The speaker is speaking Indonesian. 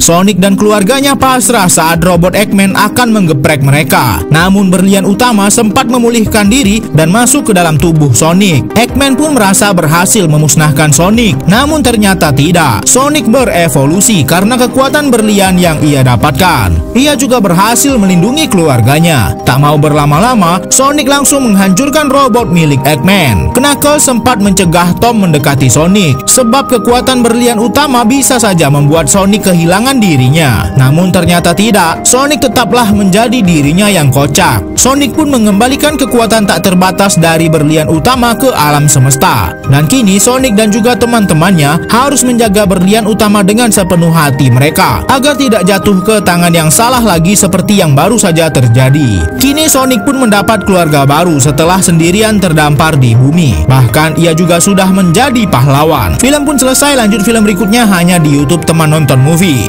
Sonic dan keluarganya pasrah saat robot Eggman akan menggeprek mereka. Namun berlian utama sempat memulihkan diri dan masuk ke dalam tubuh Sonic. Eggman pun merasa berhasil memusnahkan Sonic, namun ternyata tidak. Sonic berevolusi karena kekuatan berlian yang ia dapatkan. Ia juga berhasil melindungi keluarganya. Tak mau berlama-lama, Sonic langsung menghancurkan robot milik Eggman. Knuckles sempat mencegah Tom mendekati Sonic, sebab kekuatan berlian utama bisa saja membuat Sonic kehilangan dirinya. Namun ternyata tidak, Sonic tetaplah menjadi dirinya yang kocak. Sonic pun mengembalikan kekuatan tak terbatas dari berlian utama ke alam semesta. Dan kini Sonic dan juga teman-temannya harus menjaga berlian utama dengan sepenuh hati mereka, agar tidak jatuh ke tangan yang salah lagi seperti yang baru saja terjadi. Kini Sonic pun mendapat keluarga baru setelah sendirian terdampar di bumi. Bahkan ia juga sudah menjadi pahlawan. Film pun selesai, lanjut film berikutnya hanya di YouTube Teman Nonton Movie.